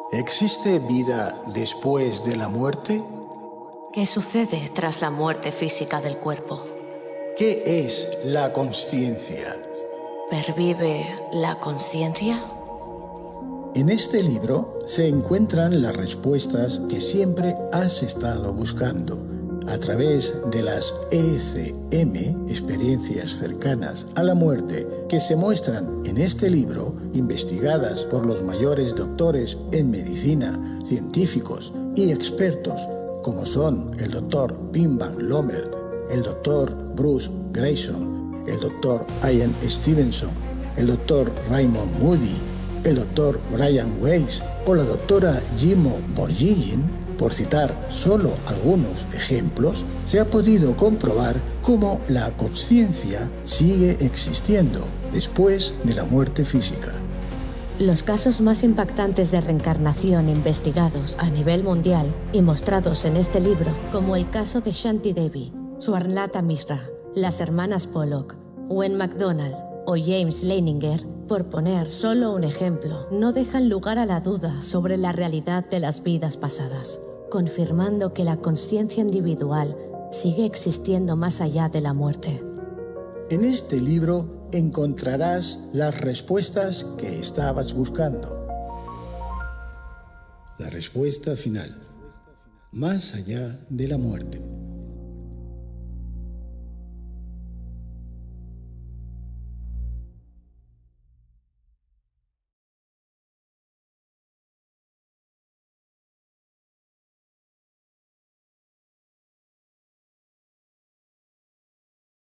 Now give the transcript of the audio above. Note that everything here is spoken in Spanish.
¿Existe vida después de la muerte? ¿Qué sucede tras la muerte física del cuerpo? ¿Qué es la consciencia? ¿Pervive la conciencia? En este libro se encuentran las respuestas que siempre has estado buscando a través de las ECM, experiencias cercanas a la muerte, que se muestran en este libro, investigadas por los mayores doctores en medicina, científicos y expertos, como son el Dr. Pim Van Lommel, el Dr. Bruce Greyson, el Dr. Ian Stevenson, el Dr. Raymond Moody, el Dr. Brian Weiss o la Dra. Jimo Borgigin. Por citar solo algunos ejemplos, se ha podido comprobar cómo la consciencia sigue existiendo después de la muerte física. Los casos más impactantes de reencarnación investigados a nivel mundial y mostrados en este libro, como el caso de Shanti Devi, Swarnlata Mishra, las hermanas Pollock, Wayne McDonald o James Leininger, por poner solo un ejemplo, no dejan lugar a la duda sobre la realidad de las vidas pasadas, confirmando que la consciencia individual sigue existiendo más allá de la muerte. En este libro encontrarás las respuestas que estabas buscando. La respuesta final, más allá de la muerte.